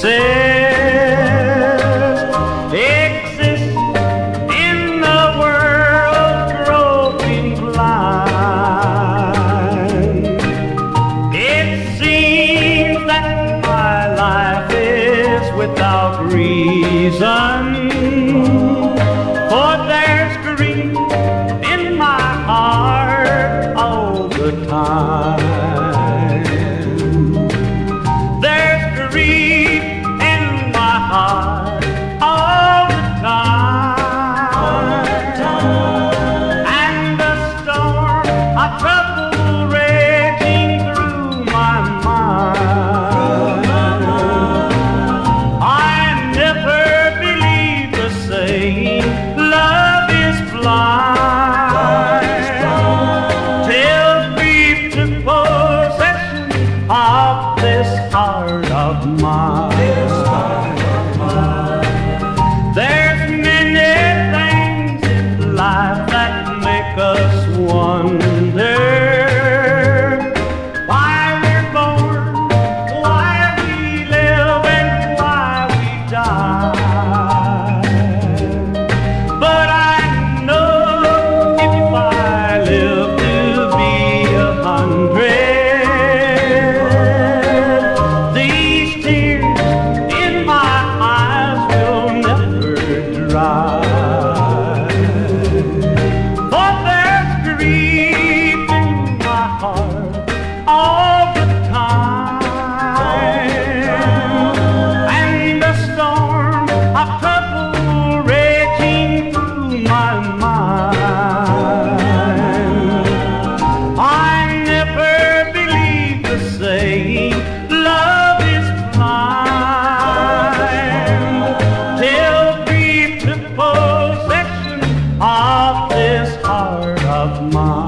exist in the world groping blind. It seems that my life is without reason, for there's grief in my heart all the time. There's grief in my heart all the time, and a storm of trouble raging through my mind. I never believed the saying, love is blind, till grief took possession of this heart of mine. There's many things in life that make us wonder why we're born, why we live, and why we die. But I know if I live to be 100, these tears in my eyes will never dry. For there's grief in my heart all the time, and a storm of trouble raging through my mind. I never believed the saying, love is blind, till grief took possession of this heart of mine.